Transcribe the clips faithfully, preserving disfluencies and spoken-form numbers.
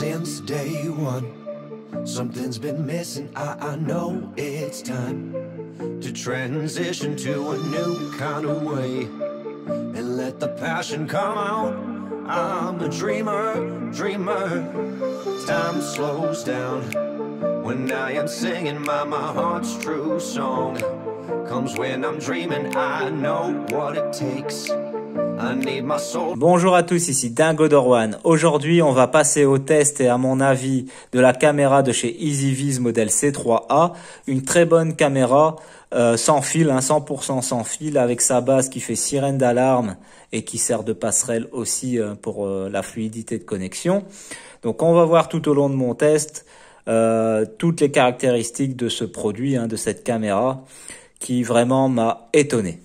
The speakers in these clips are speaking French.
since day one. Something's been missing, I, I know it's time to transition to a new kind of way and let the passion come out. I'm a dreamer, dreamer. Time slows down when I am singing my, my heart's true song. Comes when I'm dreaming, I know what it takes. Bonjour à tous, ici Dingo Dorwan. Aujourd'hui, on va passer au test et à mon avis de la caméra de chez EasyViz modèle C trois A. Une très bonne caméra euh, sans fil, hein, cent pour cent sans fil, avec sa base qui fait sirène d'alarme et qui sert de passerelle aussi euh, pour euh, la fluidité de connexion. Donc on va voir tout au long de mon test euh, toutes les caractéristiques de ce produit, hein, de cette caméra qui vraiment m'a étonné.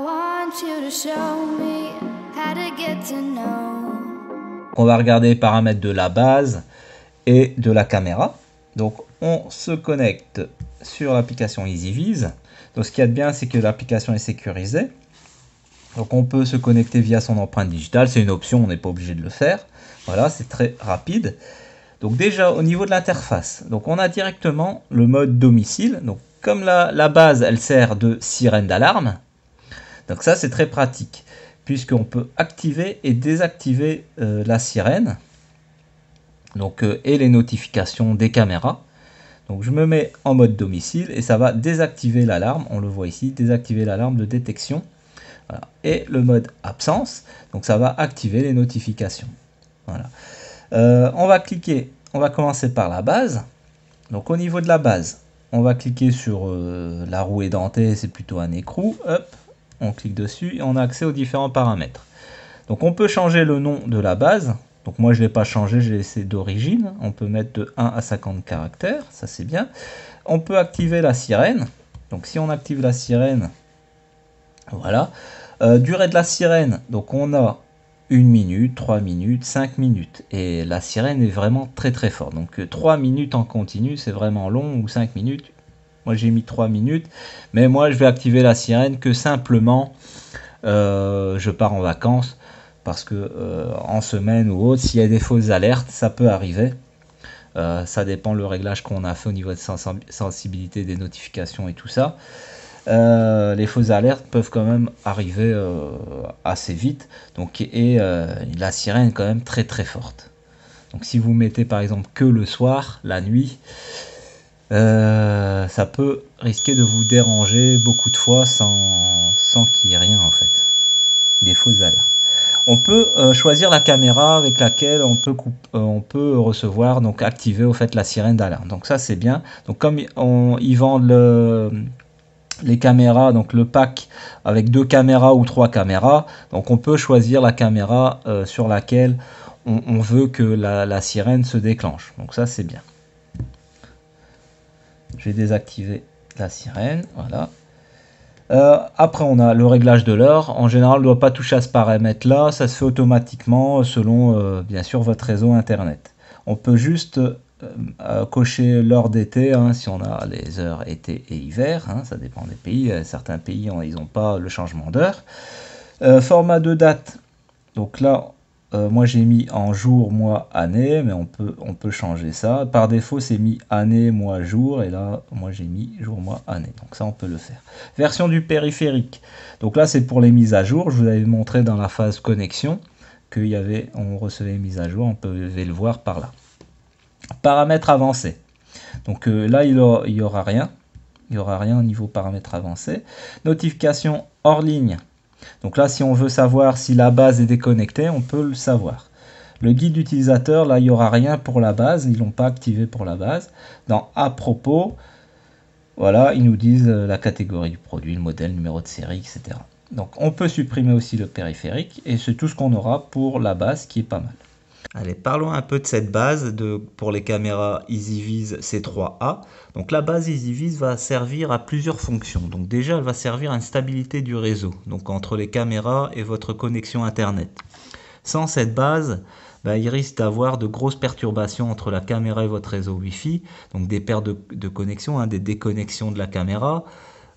On va regarder les paramètres de la base et de la caméra. Donc on se connecte sur l'application EasyViz. Donc ce qu'il y a de bien, c'est que l'application est sécurisée. Donc on peut se connecter via son empreinte digitale. C'est une option, on n'est pas obligé de le faire. Voilà, c'est très rapide. Donc déjà au niveau de l'interface, donc on a directement le mode domicile. Donc comme la, la base, elle sert de sirène d'alarme. Donc ça, c'est très pratique, puisqu'on peut activer et désactiver euh, la sirène, donc, euh, et les notifications des caméras. Donc je me mets en mode domicile et ça va désactiver l'alarme, on le voit ici, désactiver l'alarme de détection. Voilà. Et le mode absence, donc ça va activer les notifications. Voilà. Euh, on va cliquer, on va commencer par la base. Donc au niveau de la base, on va cliquer sur euh, la roue édentée, c'est plutôt un écrou, hop. On clique dessus et on a accès aux différents paramètres. Donc on peut changer le nom de la base. Donc moi je ne l'ai pas changé, j'ai laissé d'origine. On peut mettre de un à cinquante caractères, ça c'est bien. On peut activer la sirène. Donc si on active la sirène, voilà. Euh, durée de la sirène, donc on a une minute, trois minutes, cinq minutes. Et la sirène est vraiment très très forte. Donc trois minutes en continu, c'est vraiment long, ou cinq minutes. Moi j'ai mis trois minutes, mais moi je vais activer la sirène que simplement euh, je pars en vacances, parce que euh, en semaine ou autre, s'il y a des fausses alertes, ça peut arriver. Euh, ça dépend le réglage qu'on a fait au niveau de sensibilité des notifications et tout ça. Euh, les fausses alertes peuvent quand même arriver euh, assez vite, donc, et euh, la sirène est quand même très très forte. Donc si vous mettez par exemple que le soir, la nuit, Euh, ça peut risquer de vous déranger beaucoup de fois sans, sans qu'il y ait rien en fait. Des fausses alertes. On peut euh, choisir la caméra avec laquelle on peut, euh, on peut recevoir, donc activer au fait la sirène d'alarme. Donc ça c'est bien. Donc comme on, ils vendent le, les caméras, donc le pack avec deux caméras ou trois caméras, donc on peut choisir la caméra euh, sur laquelle on, on veut que la, la sirène se déclenche. Donc ça c'est bien. Je vais désactiver la sirène, voilà. Euh, après, on a le réglage de l'heure. En général, on ne doit pas toucher à ce paramètre-là. Ça se fait automatiquement selon, euh, bien sûr, votre réseau Internet. On peut juste euh, cocher l'heure d'été, hein, si on a les heures été et hiver. Hein, ça dépend des pays. Certains pays, ils n'ont pas le changement d'heure. Euh, format de date. Donc là, Euh, moi j'ai mis en jour, mois, année, mais on peut, on peut changer ça. Par défaut c'est mis année, mois, jour, et là moi j'ai mis jour, mois, année. Donc ça on peut le faire. Version du périphérique. Donc là c'est pour les mises à jour. Je vous avais montré dans la phase connexion qu'il y avait, on recevait les mises à jour. On peut le voir par là. Paramètres avancés. Donc euh, là il n'y aura rien. Il n'y aura rien au niveau paramètres avancés. Notification hors ligne. Donc là, si on veut savoir si la base est déconnectée, on peut le savoir. Le guide utilisateur, là, il n'y aura rien pour la base. Ils ne l'ont pas activé pour la base. Dans à propos, voilà, ils nous disent la catégorie du produit, le modèle, le numéro de série, et cetera. Donc on peut supprimer aussi le périphérique. Et c'est tout ce qu'on aura pour la base, qui est pas mal. Allez, parlons un peu de cette base de, pour les caméras EasyViz C trois A. Donc la base EasyViz va servir à plusieurs fonctions. Donc déjà, elle va servir à une stabilité du réseau, donc entre les caméras et votre connexion Internet. Sans cette base, bah, il risque d'avoir de grosses perturbations entre la caméra et votre réseau Wi-Fi, donc des pertes de, de connexion, hein, des déconnexions de la caméra,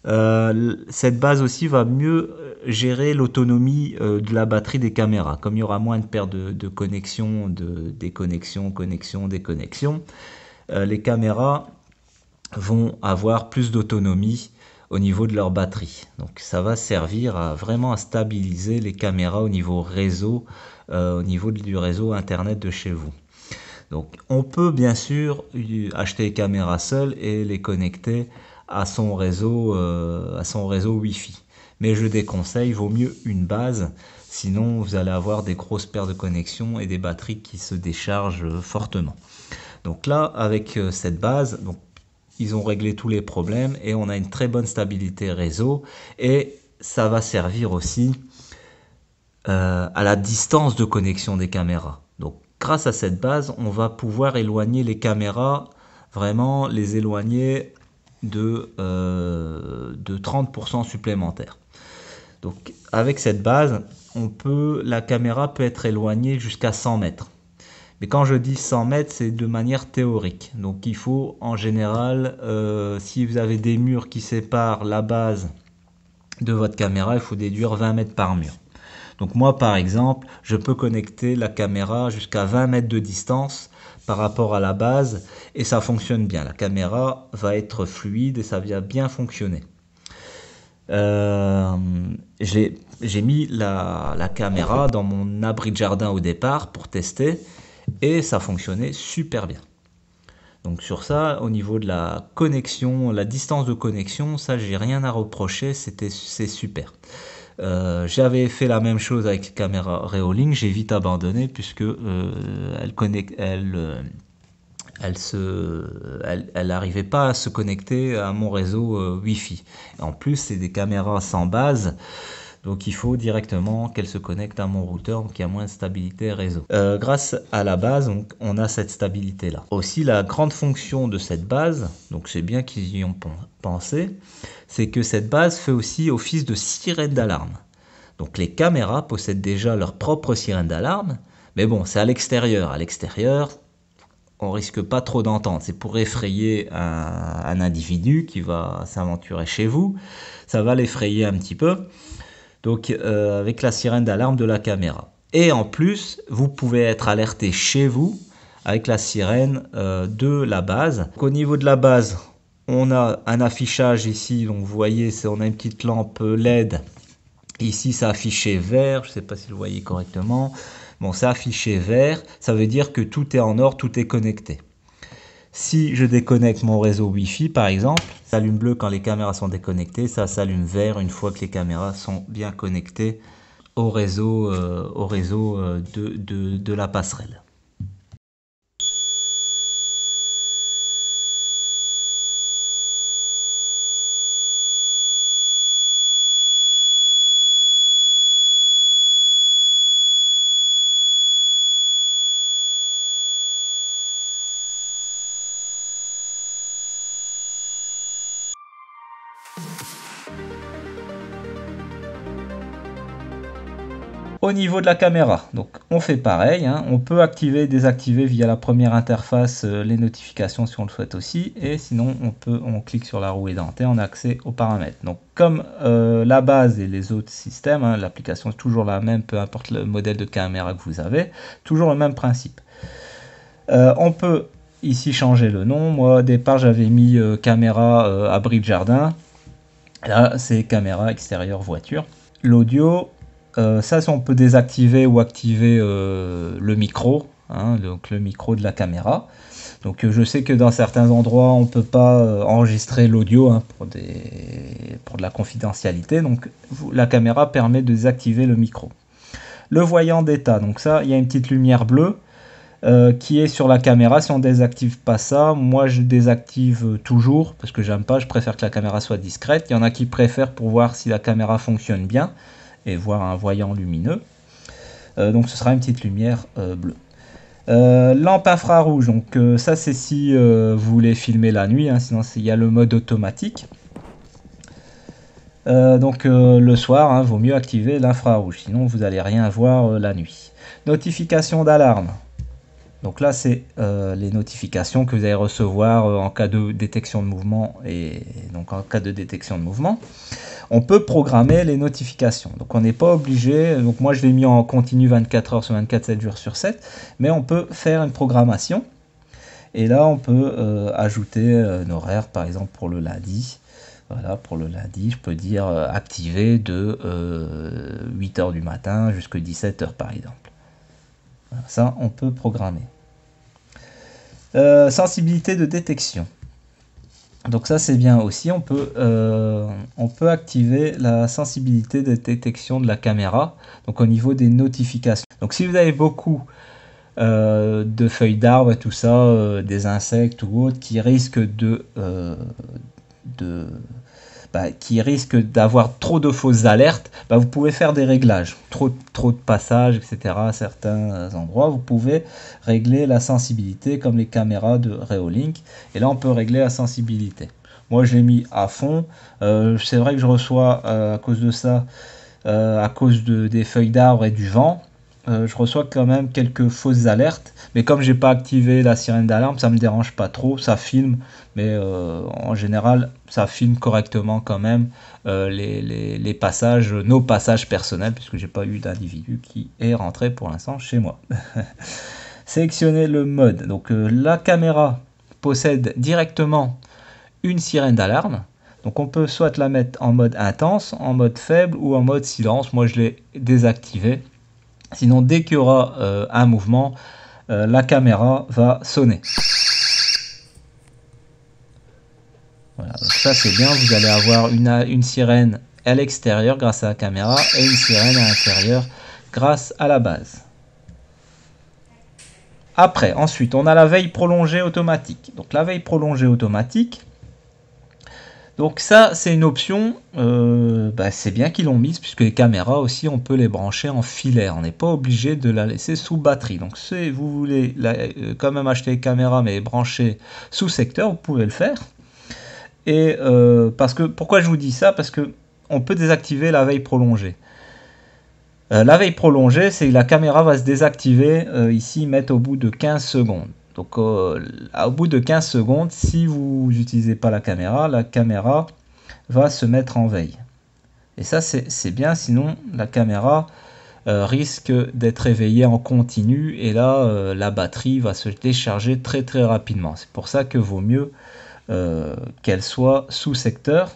Euh, cette base aussi va mieux gérer l'autonomie euh, de la batterie des caméras. Comme il y aura moins de paires de, de connexions, de déconnexions, connexions, déconnexions, euh, les caméras vont avoir plus d'autonomie au niveau de leur batterie. Donc ça va servir à vraiment à stabiliser les caméras au niveau réseau, euh, au niveau du réseau internet de chez vous. Donc on peut bien sûr acheter les caméras seules et les connecter à son réseau, euh, à son réseau Wi-Fi. Mais je déconseille, il vaut mieux une base, sinon vous allez avoir des grosses paires de connexions et des batteries qui se déchargent fortement. Donc là, avec cette base, donc, ils ont réglé tous les problèmes et on a une très bonne stabilité réseau et ça va servir aussi euh, à la distance de connexion des caméras. Donc grâce à cette base, on va pouvoir éloigner les caméras, vraiment les éloigner de, euh, de trente pour cent supplémentaires. Donc avec cette base, on peut, la caméra peut être éloignée jusqu'à cent mètres. Mais quand je dis cent mètres, c'est de manière théorique. Donc il faut en général, euh, si vous avez des murs qui séparent la base de votre caméra, il faut déduire vingt mètres par mur. Donc moi par exemple, je peux connecter la caméra jusqu'à vingt mètres de distance par rapport à la base et ça fonctionne bien. La caméra va être fluide et ça va bien fonctionner. Euh, j'ai mis la, la caméra dans mon abri de jardin au départ pour tester. Et ça fonctionnait super bien. Donc sur ça, au niveau de la connexion, la distance de connexion, ça j'ai rien à reprocher, c'était c'est super. Euh, J'avais fait la même chose avec la caméra Reolink, j'ai vite abandonné puisque euh, elle connecte, elle, euh, elle se, elle, elle n'arrivait pas à se connecter à mon réseau euh, Wi-Fi. En plus, c'est des caméras sans base. Donc il faut directement qu'elle se connecte à mon routeur, donc il y a moins de stabilité réseau. Euh, grâce à la base, donc, on a cette stabilité là. Aussi la grande fonction de cette base, donc c'est bien qu'ils y ont pensé, c'est que cette base fait aussi office de sirène d'alarme. Donc les caméras possèdent déjà leur propre sirène d'alarme, mais bon, c'est à l'extérieur. À l'extérieur, on risque pas trop d'entendre. C'est pour effrayer un, un individu qui va s'aventurer chez vous. Ça va l'effrayer un petit peu. Donc euh, avec la sirène d'alarme de la caméra. Et en plus, vous pouvez être alerté chez vous avec la sirène euh, de la base. Donc, au niveau de la base, on a un affichage ici. Donc vous voyez, on a une petite lampe L E D. Ici, c'est affiché vert. Je ne sais pas si vous voyez correctement. Bon, c'est affiché vert. Ça veut dire que tout est en ordre, tout est connecté. Si je déconnecte mon réseau Wi-Fi, par exemple, ça s'allume bleu quand les caméras sont déconnectées, ça s'allume vert une fois que les caméras sont bien connectées au réseau, euh, au réseau euh, de, de, de la passerelle. Au niveau de la caméra, donc on fait pareil, hein, on peut activer et désactiver via la première interface euh, les notifications si on le souhaite aussi, et sinon on peut, on clique sur la roue édentée, on a accès aux paramètres. Donc comme euh, la base et les autres systèmes, hein, l'application est toujours la même, peu importe le modèle de caméra que vous avez, toujours le même principe. Euh, on peut ici changer le nom. Moi au départ j'avais mis euh, caméra euh, abri de jardin, là c'est caméra extérieure voiture. L'audio, Euh, ça, on peut désactiver ou activer euh, le micro, hein, donc le micro de la caméra. Donc euh, je sais que dans certains endroits, on ne peut pas euh, enregistrer l'audio hein, pour, des... pour de la confidentialité. Donc vous, la caméra permet de désactiver le micro. Le voyant d'état, donc ça, il y a une petite lumière bleue euh, qui est sur la caméra. Si on ne désactive pas ça, moi je désactive toujours parce que j'aime pas, je préfère que la caméra soit discrète. Il y en a qui préfèrent pour voir si la caméra fonctionne bien et voir un voyant lumineux. Euh, donc ce sera une petite lumière euh, bleue. Euh, lampe infrarouge, donc euh, ça c'est si euh, vous voulez filmer la nuit, hein, sinon il y a le mode automatique. Euh, donc euh, le soir, il hein, vaut mieux activer l'infrarouge, sinon vous n'allez rien voir euh, la nuit. Notification d'alarme. Donc là, c'est euh, les notifications que vous allez recevoir euh, en cas de détection de mouvement et donc en cas de détection de mouvement. On peut programmer les notifications. Donc on n'est pas obligé, donc moi je l'ai mis en continu vingt-quatre heures sur vingt-quatre, sept jours sur sept, mais on peut faire une programmation. Et là, on peut euh, ajouter euh, un horaire, par exemple pour le lundi. Voilà, pour le lundi, je peux dire euh, activer de euh, huit heures du matin jusqu'à dix-sept heures, par exemple. Voilà, ça, on peut programmer. Euh, sensibilité de détection. Donc ça, c'est bien aussi. On peut, euh, on peut activer la sensibilité de détection de la caméra. Donc au niveau des notifications. Donc si vous avez beaucoup euh, de feuilles d'arbres et tout ça, euh, des insectes ou autres qui risquent de... Euh, de Bah, qui risque d'avoir trop de fausses alertes, bah, vous pouvez faire des réglages, trop, trop de passages, et cetera. À certains endroits, vous pouvez régler la sensibilité comme les caméras de Reolink. Et là, on peut régler la sensibilité. Moi, je l'ai mis à fond. Euh, c'est vrai que je reçois, euh, à cause de ça, euh, à cause de, des feuilles d'arbres et du vent, euh, je reçois quand même quelques fausses alertes. Mais comme j'ai pas activé la sirène d'alarme, ça me dérange pas trop. Ça filme, mais euh, en général, ça filme correctement quand même euh, les, les, les passages, nos passages personnels, puisque j'ai pas eu d'individu qui est rentré pour l'instant chez moi. Sélectionner le mode. Donc euh, la caméra possède directement une sirène d'alarme. Donc on peut soit la mettre en mode intense, en mode faible ou en mode silence. Moi je l'ai désactivé. Sinon, dès qu'il y aura euh, un mouvement, euh, la caméra va sonner. Voilà, donc ça c'est bien, vous allez avoir une, une sirène à l'extérieur grâce à la caméra et une sirène à l'intérieur grâce à la base. Après, ensuite, on a la veille prolongée automatique. Donc la veille prolongée automatique, donc ça c'est une option, euh, bah, c'est bien qu'ils l'ont mise, puisque les caméras aussi on peut les brancher en filaire, on n'est pas obligé de la laisser sous batterie. Donc si vous voulez la, euh, quand même acheter les caméras mais brancher sous secteur, vous pouvez le faire. Et euh, parce que, pourquoi je vous dis ça? Parce que on peut désactiver la veille prolongée. Euh, la veille prolongée, c'est que la caméra va se désactiver, euh, ici mettre au bout de quinze secondes. Donc euh, au bout de quinze secondes, si vous n'utilisez pas la caméra, la caméra va se mettre en veille. Et ça c'est bien, sinon la caméra euh, risque d'être réveillée en continu et là euh, la batterie va se décharger très très rapidement. C'est pour ça que vaut mieux euh, qu'elle soit sous secteur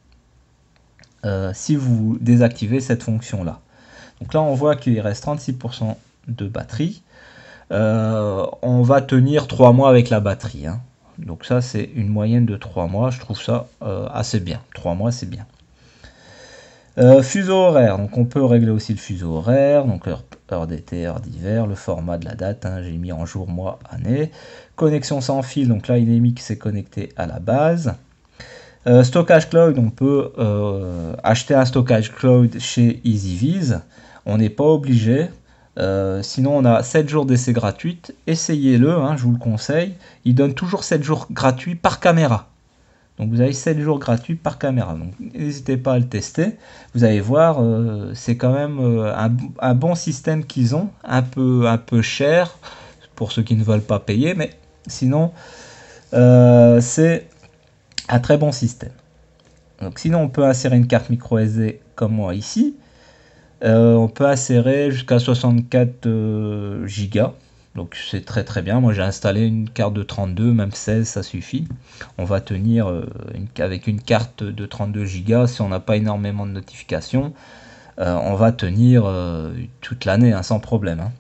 euh, si vous désactivez cette fonction là. Donc là on voit qu'il reste trente-six pour cent de batterie. Euh, on va tenir trois mois avec la batterie, hein. Donc ça c'est une moyenne de trois mois, je trouve ça euh, assez bien. trois mois c'est bien. Euh, fuseau horaire, donc on peut régler aussi le fuseau horaire, donc heure, heure d'été, heure d'hiver, le format de la date, hein, j'ai mis en jour, mois, année. Connexion sans fil, donc là il est mis que c'est connecté à la base. Euh, stockage cloud, on peut euh, acheter un stockage cloud chez EasyViz, on n'est pas obligé. Euh, sinon on a sept jours d'essai gratuit, essayez-le, hein, je vous le conseille, il donne toujours sept jours gratuits par caméra, donc vous avez sept jours gratuits par caméra, donc n'hésitez pas à le tester, vous allez voir, euh, c'est quand même euh, un, un bon système qu'ils ont, un peu, un peu cher pour ceux qui ne veulent pas payer, mais sinon euh, c'est un très bon système. Donc sinon on peut insérer une carte micro S D comme moi ici. Euh, on peut insérer jusqu'à soixante-quatre euh, gigas, donc c'est très très bien. Moi j'ai installé une carte de trente-deux, même seize ça suffit. On va tenir euh, une, avec une carte de trente-deux gigas, si on n'a pas énormément de notifications, euh, on va tenir euh, toute l'année, hein, sans problème, hein.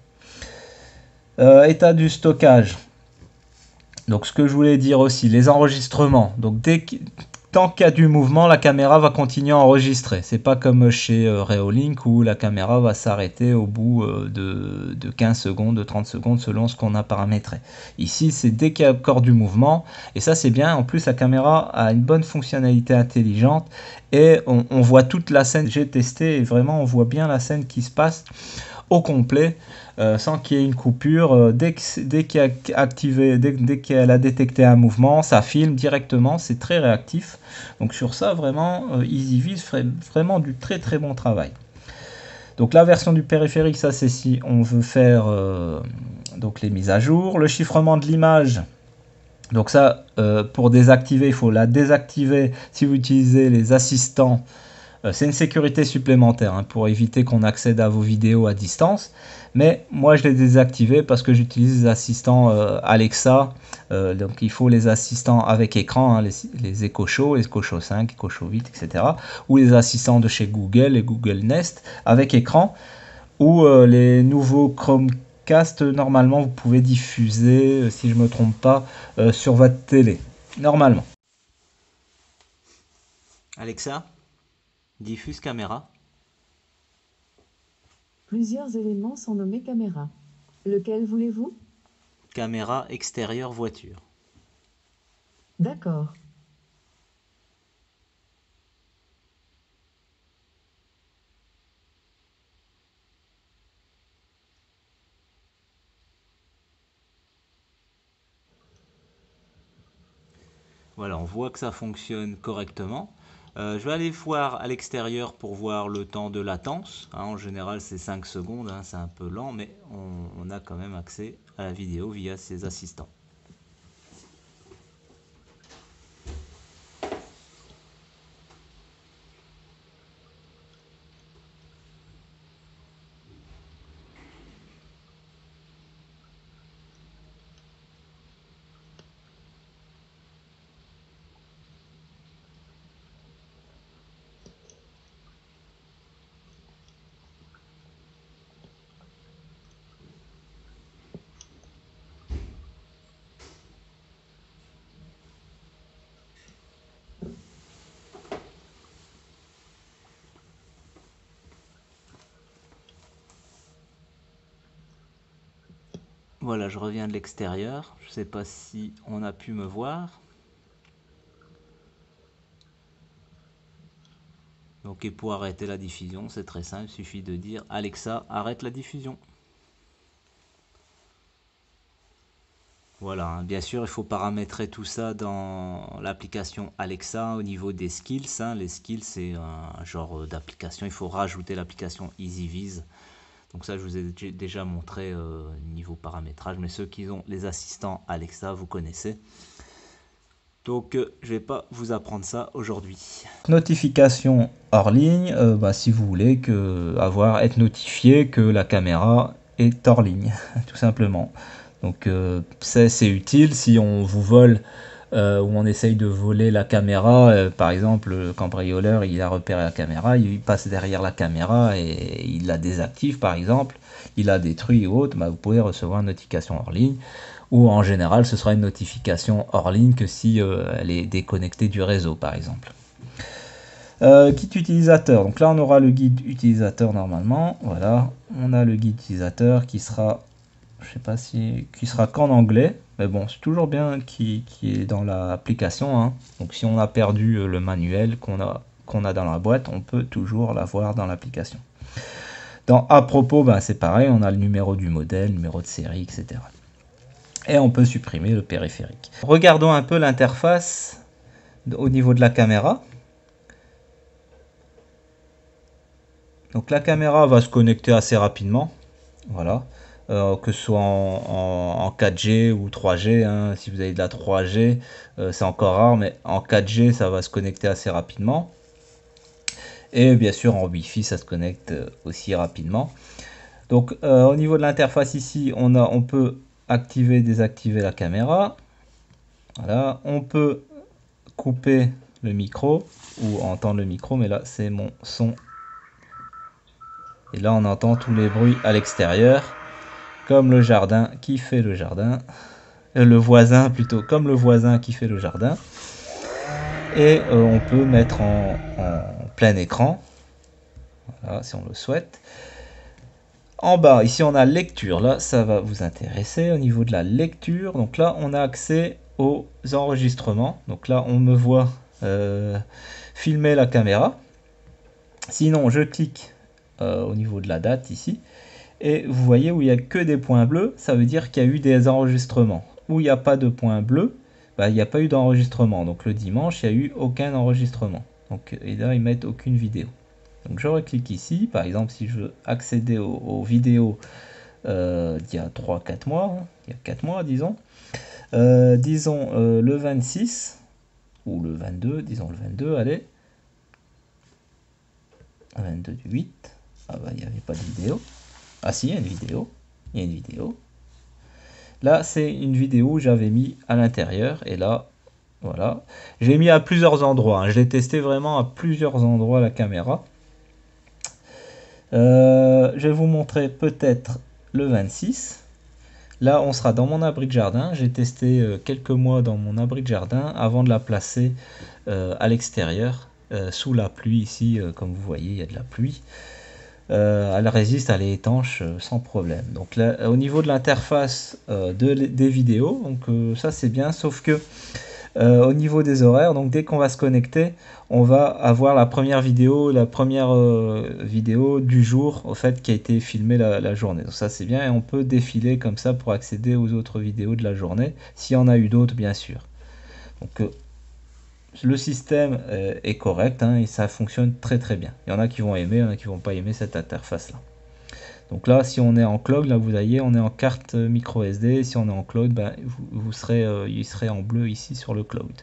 Euh, état du stockage. Donc ce que je voulais dire aussi, les enregistrements. Donc dès que tant qu'il y a du mouvement, la caméra va continuer à enregistrer. C'est pas comme chez euh, Reolink où la caméra va s'arrêter au bout euh, de, de quinze secondes, de trente secondes selon ce qu'on a paramétré. Ici, c'est dès qu'il y a encore du mouvement. Et ça, c'est bien. En plus, la caméra a une bonne fonctionnalité intelligente. Et on, on voit toute la scène. J'ai testé et vraiment, on voit bien la scène qui se passe au complet. Euh, sans qu'il y ait une coupure, euh, dès qu'il dès qu'il a activé, dès, dès qu'elle a détecté un mouvement, ça filme directement, c'est très réactif. Donc sur ça, vraiment, euh, EasyViz ferait vraiment du très très bon travail. Donc la version du périphérique, ça c'est si on veut faire euh, donc les mises à jour. Le chiffrement de l'image, donc ça, euh, pour désactiver, il faut la désactiver si vous utilisez les assistants. Euh, c'est une sécurité supplémentaire hein, pour éviter qu'on accède à vos vidéos à distance. Mais moi, je l'ai désactivé parce que j'utilise les assistants euh, Alexa. Euh, donc, il faut les assistants avec écran, hein, les, les Echo Show, les Echo Show cinq, Echo Show huit, et cetera. Ou les assistants de chez Google, les Google Nest, avec écran. Ou euh, les nouveaux Chromecast, normalement, vous pouvez diffuser, si je ne me trompe pas, euh, sur votre télé. Normalement. Alexa, diffuse caméra. Plusieurs éléments sont nommés caméra. Lequel voulez-vous? Caméra extérieure voiture. D'accord. Voilà, on voit que ça fonctionne correctement. Euh, je vais aller voir à l'extérieur pour voir le temps de latence. Hein, en général, c'est cinq secondes, hein, c'est un peu lent, mais on, on a quand même accès à la vidéo via ses assistants. Voilà, je reviens de l'extérieur. Je ne sais pas si on a pu me voir. Donc, et pour arrêter la diffusion, c'est très simple. Il suffit de dire Alexa, arrête la diffusion. Voilà, hein. Bien sûr, il faut paramétrer tout ça dans l'application Alexa au niveau des skills. Hein. Les skills, c'est un genre d'application. Il faut rajouter l'application EasyViz. Donc ça, je vous ai déjà montré euh, niveau paramétrage. Mais ceux qui ont les assistants Alexa, vous connaissez. Donc, euh, je ne vais pas vous apprendre ça aujourd'hui. Notification hors ligne, euh, bah, si vous voulez que, avoir, être notifié que la caméra est hors ligne, tout simplement. Donc euh, c'est utile si on vous vole euh, ou on essaye de voler la caméra. Euh, par exemple, le cambrioleur, il a repéré la caméra, il passe derrière la caméra et il la désactive par exemple. Il la détruit ou autre, bah, vous pouvez recevoir une notification hors ligne. Ou en général, ce sera une notification hors ligne que si euh, elle est déconnectée du réseau par exemple. Euh, guide utilisateur, donc là on aura le guide utilisateur normalement. Voilà, on a le guide utilisateur qui sera... je sais pas si qui sera qu'en anglais, mais bon, c'est toujours bien qui, qui est dans l'application. Hein. Donc si on a perdu le manuel qu'on a, qu'on a dans la boîte, on peut toujours l'avoir dans l'application. Dans à propos, ben, c'est pareil, on a le numéro du modèle, numéro de série, et cetera. Et on peut supprimer le périphérique. Regardons un peu l'interface au niveau de la caméra. Donc la caméra va se connecter assez rapidement. Voilà. Euh, que ce soit en, en, en quatre G ou trois G, hein. Si vous avez de la trois G, euh, c'est encore rare, mais en quatre G, ça va se connecter assez rapidement. Et bien sûr, en Wi-Fi, ça se connecte aussi rapidement. Donc, euh, au niveau de l'interface ici, on, a, on peut activer, désactiver la caméra. Voilà, on peut couper le micro ou entendre le micro, mais là, c'est mon son. Et là, on entend tous les bruits à l'extérieur. Comme le jardin qui fait le jardin, euh, le voisin plutôt, comme le voisin qui fait le jardin. Et euh, on peut mettre en, en plein écran, voilà, si on le souhaite. En bas, ici on a lecture, là ça va vous intéresser au niveau de la lecture. Donc là on a accès aux enregistrements. Donc là on me voit euh, filmer la caméra. Sinon je clique euh, au niveau de la date ici. Et vous voyez où il n'y a que des points bleus, ça veut dire qu'il y a eu des enregistrements. Où il n'y a pas de points bleus, bah, il n'y a pas eu d'enregistrement. Donc le dimanche, il n'y a eu aucun enregistrement. Donc, et là, ils mettent aucune vidéo. Donc je reclique ici. Par exemple, si je veux accéder aux, aux vidéos euh, d'il y a trois quatre mois, hein, il y a quatre mois disons. Euh, disons euh, le vingt-six, ou le vingt-deux, disons le vingt-deux, allez. vingt-deux du huit, ah bah il n'y avait pas de vidéo. Ah si, il y a une vidéo, il y a une vidéo. Là, c'est une vidéo où j'avais mis à l'intérieur, et là, voilà. J'ai mis à plusieurs endroits, hein. Je l'ai testé vraiment à plusieurs endroits la caméra. Euh, je vais vous montrer peut-être le vingt-six. Là, on sera dans mon abri de jardin. J'ai testé euh, quelques mois dans mon abri de jardin avant de la placer euh, à l'extérieur, euh, sous la pluie ici, euh, comme vous voyez, il y a de la pluie. Euh, elle résiste, elle est étanche euh, sans problème. Donc là, au niveau de l'interface euh, de, des vidéos, donc euh, ça c'est bien, sauf que euh, au niveau des horaires, donc dès qu'on va se connecter, on va avoir la première vidéo, la première euh, vidéo du jour, au fait, qui a été filmée la, la journée. Donc ça c'est bien, et on peut défiler comme ça pour accéder aux autres vidéos de la journée, s'il y en a eu d'autres bien sûr. Donc euh, le système euh, est correct, hein, et ça fonctionne très très bien. Il y en a qui vont aimer, il y en a qui vont pas aimer cette interface là. Donc là, si on est en cloud, là vous voyez, on est en carte micro S D. Si on est en cloud, ben, vous, vous serez, euh, il serait en bleu ici sur le cloud.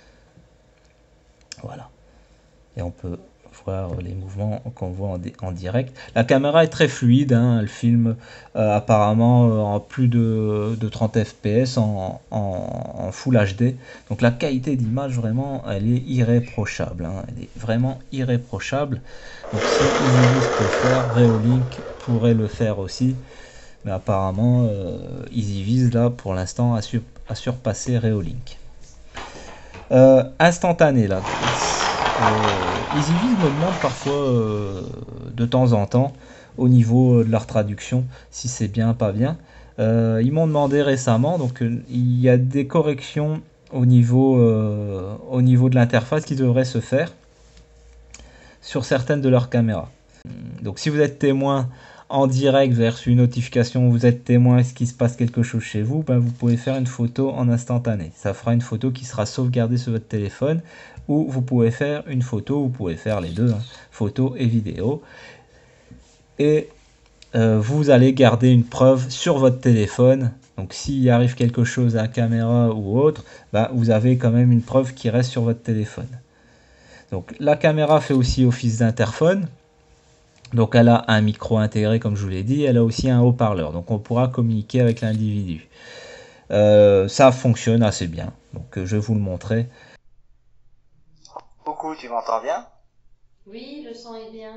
Voilà. Et on peut voir les mouvements qu'on voit en, en direct. La caméra est très fluide, hein, elle filme euh, apparemment euh, en plus de, de trente F P S en, en, en Full H D. Donc la qualité d'image, vraiment, elle est irréprochable. Hein, elle est vraiment irréprochable. Donc si EasyViz peut faire, Reolink pourrait le faire aussi. Mais apparemment, euh, EasyViz, là, pour l'instant, a, sur, a surpassé Reolink. Euh, instantané, là. Euh, EasyViz me demande parfois, euh, de temps en temps, au niveau de leur traduction, si c'est bien, pas bien. Euh, ils m'ont demandé récemment, donc euh, il y a des corrections au niveau, euh, au niveau de l'interface qui devraient se faire sur certaines de leurs caméras. Donc si vous êtes témoin en direct, vous avez reçu une notification, vous êtes témoin, est-ce qu'il se passe quelque chose chez vous, ben vous pouvez faire une photo en instantané. Ça fera une photo qui sera sauvegardée sur votre téléphone, ou vous pouvez faire une photo, vous pouvez faire les deux, hein, photo et vidéo. Et euh, vous allez garder une preuve sur votre téléphone. Donc s'il arrive quelque chose à la caméra ou autre, ben, vous avez quand même une preuve qui reste sur votre téléphone. Donc la caméra fait aussi office d'interphone. Donc elle a un micro intégré comme je vous l'ai dit, elle a aussi un haut-parleur, donc on pourra communiquer avec l'individu. Euh, ça fonctionne assez bien, donc euh, je vais vous le montrer. Coucou, tu m'entends bien? Oui, le son est bien.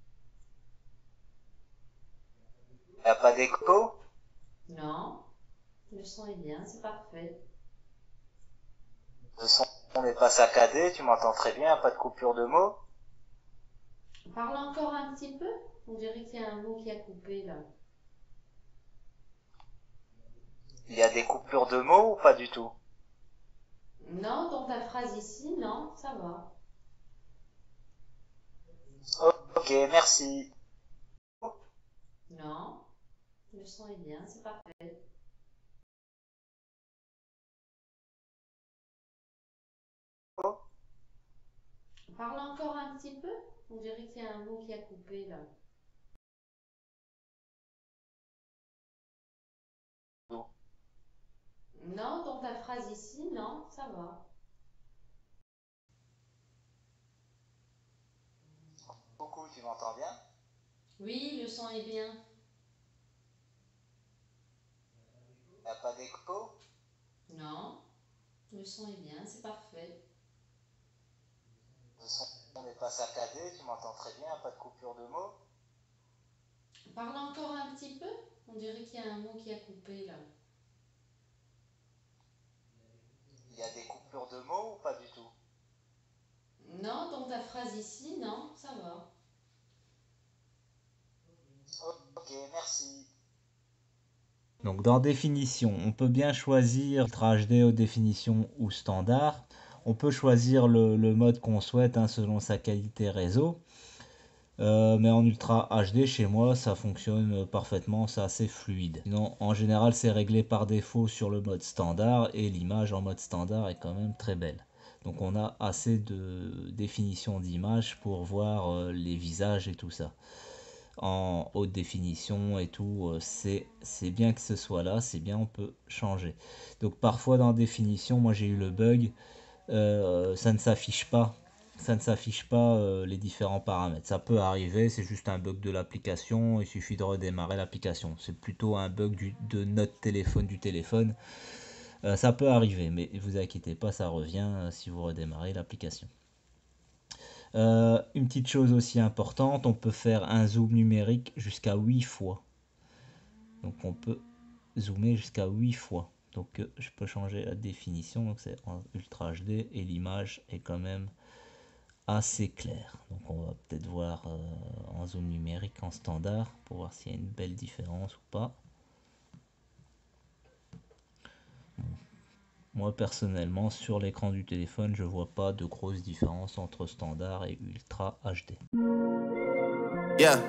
Y'a pas d'écho? Non, le son est bien, c'est parfait. Le son n'est pas saccadé, tu m'entends très bien, pas de coupure de mots? Parle encore un petit peu. On dirait qu'il y a un mot qui a coupé là. Il y a des coupures de mots ou pas du tout? Non, dans ta phrase ici, non, ça va. Ok, merci. Non, le son est bien, c'est parfait. Parle encore un petit peu. On dirait qu'il y a un mot qui a coupé là. Non, dans ta phrase ici, non, ça va. Coucou, tu m'entends bien? Oui, le son est bien. Y'a pas d'écho? Non, le son est bien, c'est parfait. Le son n'est pas saccadé, tu m'entends très bien, pas de coupure de mots? Parle encore un petit peu. On dirait qu'il y a un mot qui a coupé là. Il y a des coupures de mots ou pas du tout? Non, dans ta phrase ici, non, ça va. Ok, merci. Donc dans définition, on peut bien choisir Ultra H D, haute définition ou standard. On peut choisir le, le mode qu'on souhaite, hein, selon sa qualité réseau. Euh, mais en Ultra H D, chez moi, ça fonctionne parfaitement, c'est assez fluide. Sinon, en général, c'est réglé par défaut sur le mode standard, et l'image en mode standard est quand même très belle. Donc on a assez de définition d'image pour voir euh, les visages et tout ça. en haute définition et tout, euh, c'est c'est bien que ce soit là, c'est bien, on peut changer. Donc parfois dans définition, moi j'ai eu le bug, euh, ça ne s'affiche pas, ça ne s'affiche pas euh, les différents paramètres. Ça peut arriver, c'est juste un bug de l'application, il suffit de redémarrer l'application. C'est plutôt un bug du, de notre téléphone, du téléphone. Euh, ça peut arriver, mais vous inquiétez pas, ça revient euh, si vous redémarrez l'application. Euh, une petite chose aussi importante, on peut faire un zoom numérique jusqu'à huit fois. Donc on peut zoomer jusqu'à huit fois. Donc euh, je peux changer la définition, donc c'est en Ultra H D et l'image est quand même assez claire. Donc on va peut-être voir euh, en zoom numérique en standard pour voir s'il y a une belle différence ou pas. Moi personnellement sur l'écran du téléphone je vois pas de grosse différence entre standard et Ultra H D. Yeah.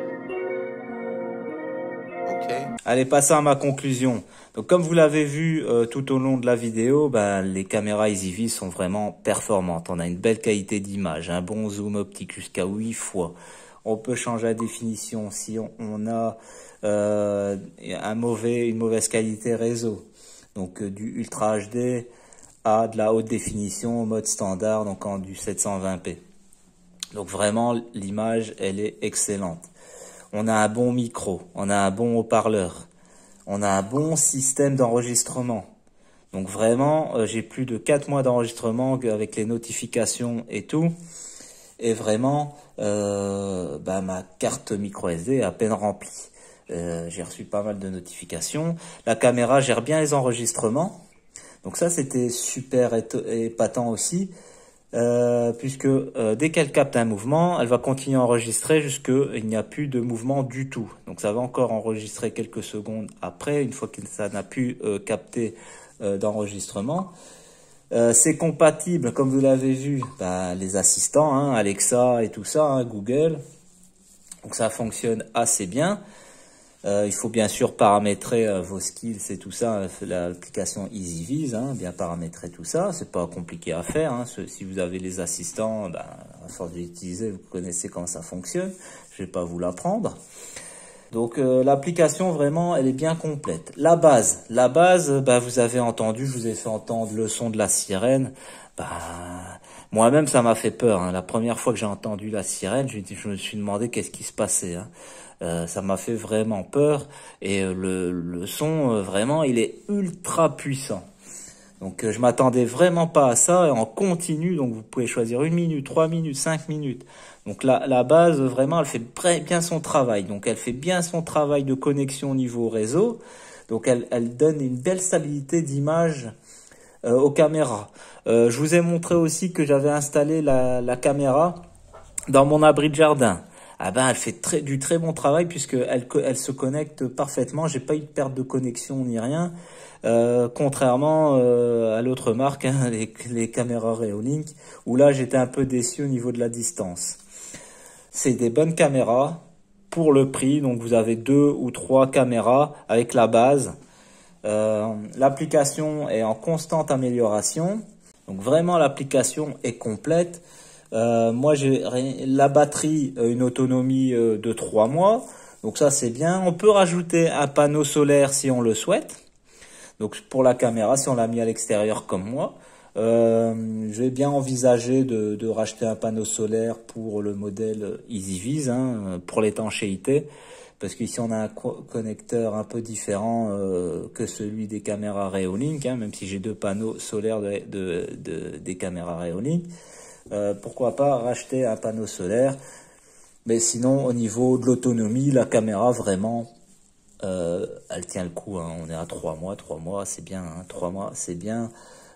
Okay. Allez, passons à ma conclusion. Donc comme vous l'avez vu euh, tout au long de la vidéo, ben, les caméras EasyViz sont vraiment performantes. On a une belle qualité d'image, un bon zoom optique jusqu'à huit fois. On peut changer la définition si on, on a euh, un mauvais, une mauvaise qualité réseau. Donc euh, du Ultra H D à de la haute définition au mode standard, donc en du sept cent vingt p. Donc vraiment l'image elle est excellente. On a un bon micro, on a un bon haut-parleur, on a un bon système d'enregistrement. Donc vraiment euh, j'ai plus de quatre mois d'enregistrement avec les notifications et tout. Et vraiment euh, bah, ma carte micro S D est à peine remplie. Euh, j'ai reçu pas mal de notifications. La caméra gère bien les enregistrements. Donc ça, c'était super épatant aussi. Euh, puisque euh, dès qu'elle capte un mouvement, elle va continuer à enregistrer jusqu'il n'y a plus de mouvement du tout. Donc ça va encore enregistrer quelques secondes après, une fois que ça n'a plus euh, capté euh, d'enregistrement. Euh, c'est compatible, comme vous l'avez vu, bah, les assistants, hein, Alexa et tout ça, hein, Google. Donc ça fonctionne assez bien. Euh, il faut bien sûr paramétrer euh, vos skills et tout ça, l'application EasyViz, hein, bien paramétrer tout ça, c'est pas compliqué à faire. Hein. Si vous avez les assistants, ben, à force d'utiliser, vous connaissez comment ça fonctionne. Je vais pas vous l'apprendre. Donc euh, l'application vraiment, elle est bien complète. La base, la base, bah, vous avez entendu, je vous ai fait entendre le son de la sirène. Bah, moi-même, ça m'a fait peur. Hein. La première fois que j'ai entendu la sirène, je, je me suis demandé qu'est-ce qui se passait. Hein. Euh, ça m'a fait vraiment peur et euh, le, le son euh, vraiment il est ultra puissant. Donc euh, je m'attendais vraiment pas à ça et en continu, donc vous pouvez choisir une minute, trois minutes, cinq minutes. Donc la, la base vraiment elle fait bien son travail. Donc elle fait bien son travail de connexion au niveau réseau. Donc elle, elle donne une belle stabilité d'image euh, aux caméras. Euh, je vous ai montré aussi que j'avais installé la, la caméra dans mon abri de jardin. Ah ben, elle fait très, du très bon travail puisque elle, elle se connecte parfaitement. J'ai pas eu de perte de connexion ni rien, euh, contrairement euh, à l'autre marque, hein, les, les caméras Reolink, où là j'étais un peu déçu au niveau de la distance. C'est des bonnes caméras pour le prix, donc vous avez deux ou trois caméras avec la base. Euh, l'application est en constante amélioration, donc vraiment l'application est complète. Euh, moi, j'ai la batterie, une autonomie de trois mois. Donc ça, c'est bien. On peut rajouter un panneau solaire si on le souhaite. Donc pour la caméra, si on l'a mis à l'extérieur comme moi. Euh, j'ai bien envisagé de, de racheter un panneau solaire pour le modèle EasyViz, hein, pour l'étanchéité. Parce qu'ici, on a un co connecteur un peu différent euh, que celui des caméras Reolink, hein, même si j'ai deux panneaux solaires de, de, de, des caméras Reolink. Euh, pourquoi pas racheter un panneau solaire, mais sinon au niveau de l'autonomie, la caméra vraiment euh, elle tient le coup, hein. On est à trois mois, trois mois c'est bien, hein. trois mois c'est bien,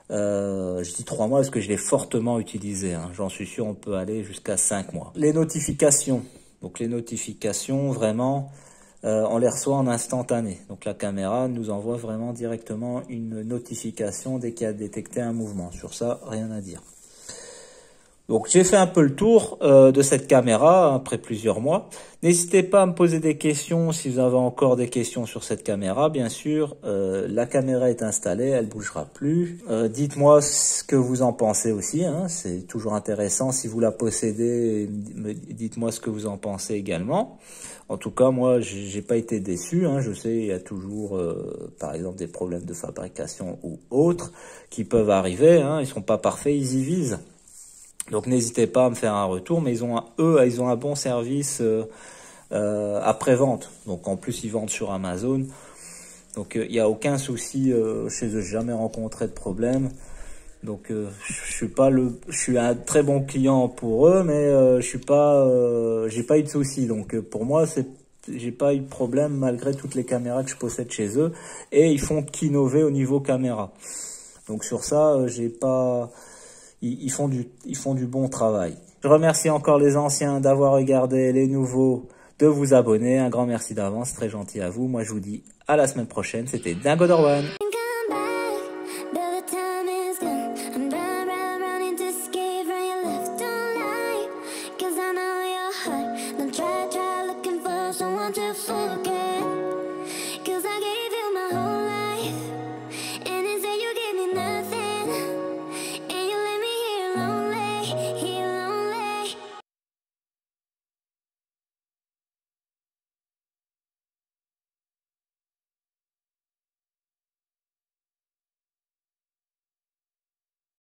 euh, je dis trois mois parce que je l'ai fortement utilisé, hein. J'en suis sûr on peut aller jusqu'à cinq mois. Les notifications, donc les notifications vraiment euh, on les reçoit en instantané, donc la caméra nous envoie vraiment directement une notification dès qu'il a détecté un mouvement, sur ça rien à dire. Donc j'ai fait un peu le tour euh, de cette caméra après plusieurs mois. N'hésitez pas à me poser des questions si vous avez encore des questions sur cette caméra. Bien sûr, euh, la caméra est installée, elle bougera plus. Euh, dites-moi ce que vous en pensez aussi, hein, c'est toujours intéressant. Si vous la possédez, dites-moi ce que vous en pensez également. En tout cas, moi, j'ai pas été déçu. Hein. Je sais, il y a toujours, euh, par exemple, des problèmes de fabrication ou autres qui peuvent arriver. Hein. Ils sont pas parfaits, EasyViz. Donc n'hésitez pas à me faire un retour, mais ils ont un, eux, ils ont un bon service euh, euh, après-vente. Donc en plus, ils vendent sur Amazon. Donc il euh, n'y a aucun souci euh, chez eux, j'ai jamais rencontré de problème. Donc euh, je suis pas le, je suis un très bon client pour eux, mais euh, je suis pas, euh, j'ai pas eu de souci. Donc euh, pour moi, c'est, j'ai pas eu de problème malgré toutes les caméras que je possède chez eux. Et ils font qu'innover au niveau caméra. Donc sur ça, euh, j'ai pas Ils font du, ils font du bon travail. Je remercie encore les anciens d'avoir regardé, les nouveaux de vous abonner. Un grand merci d'avance, très gentil à vous. Moi, je vous dis à la semaine prochaine. C'était Dingo Dorwan.